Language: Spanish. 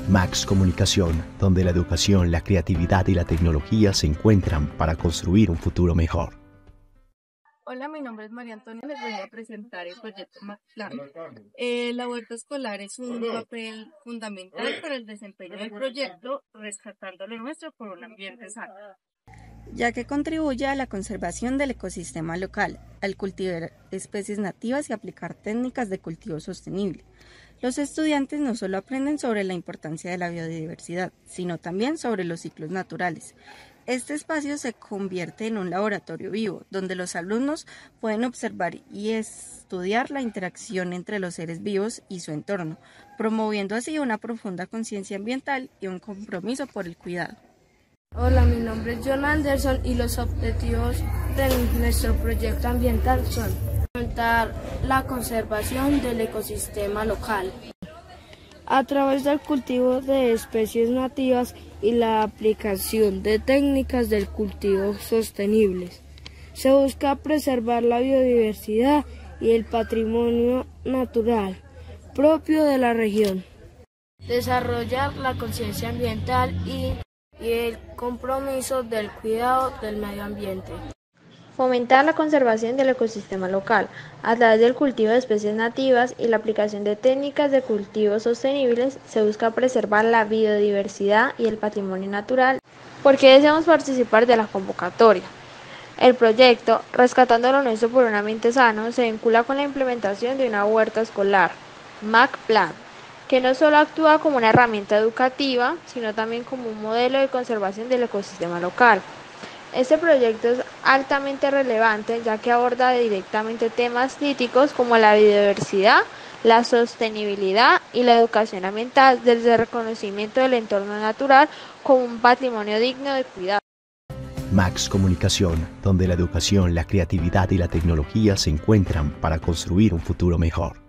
Max Comunicación, donde la educación, la creatividad y la tecnología se encuentran para construir un futuro mejor. Hola, mi nombre es María Antonia, les voy a presentar el proyecto MacPlan. La huerta escolar es un papel fundamental para el desempeño del proyecto, rescatando lo nuestro por un ambiente sano, ya que contribuye a la conservación del ecosistema local, al cultivar especies nativas y aplicar técnicas de cultivo sostenible. Los estudiantes no solo aprenden sobre la importancia de la biodiversidad, sino también sobre los ciclos naturales. Este espacio se convierte en un laboratorio vivo, donde los alumnos pueden observar y estudiar la interacción entre los seres vivos y su entorno, promoviendo así una profunda conciencia ambiental y un compromiso por el cuidado. Hola, mi nombre es John Anderson y los objetivos de nuestro proyecto ambiental son fomentar la conservación del ecosistema local a través del cultivo de especies nativas y la aplicación de técnicas del cultivo sostenibles. Se busca preservar la biodiversidad y el patrimonio natural propio de la región, desarrollar la conciencia ambiental y el compromiso del cuidado del medio ambiente. Fomentar la conservación del ecosistema local a través del cultivo de especies nativas y la aplicación de técnicas de cultivo sostenibles. Se busca preservar la biodiversidad y el patrimonio natural. ¿Por qué deseamos participar de la convocatoria? El proyecto Rescatando lo Nuestro por un Ambiente Sano se vincula con la implementación de una huerta escolar, MacPlan, que no solo actúa como una herramienta educativa, sino también como un modelo de conservación del ecosistema local. Este proyecto es altamente relevante ya que aborda directamente temas críticos como la biodiversidad, la sostenibilidad y la educación ambiental desde el reconocimiento del entorno natural como un patrimonio digno de cuidado. Max Comunicación, donde la educación, la creatividad y la tecnología se encuentran para construir un futuro mejor.